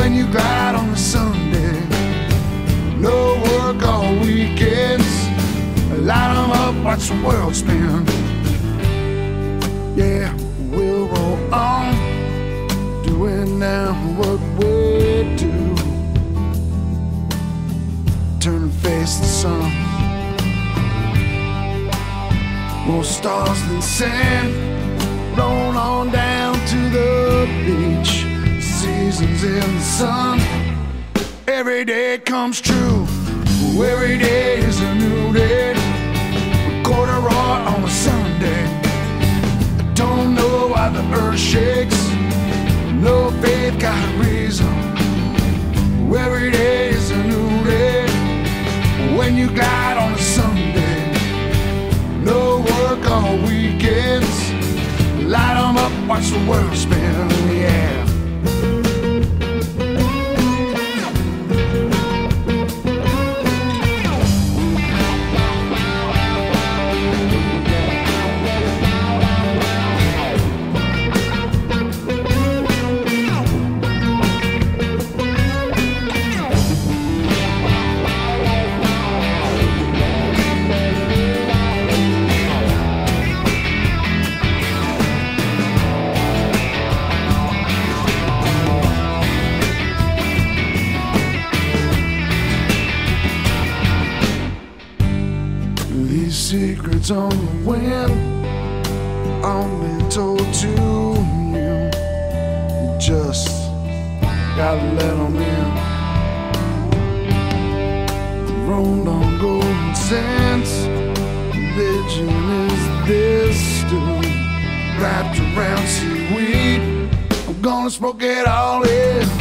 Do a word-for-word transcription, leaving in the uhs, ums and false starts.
when you glide on a Sunday. No work all weekends. Light 'em up, watch the world spin. Yeah, we'll roll on, doing now what we do. Turn and face the sun. More stars than sand. Roll on down to the beach. Seasons in the sun. Every day comes true. Every day is a new day. Corduroy on a Sunday. I don't know why the earth shakes. No faith, got a reason. Every day is a new day. When you glide on a Sunday. No work all weekends. Light 'em up, watch the world spin, yeah. These secrets on the wind, only told to you. You just gotta let them in. Rolled on golden sands. Religion is this stew wrapped around seaweed. I'm gonna smoke it all in.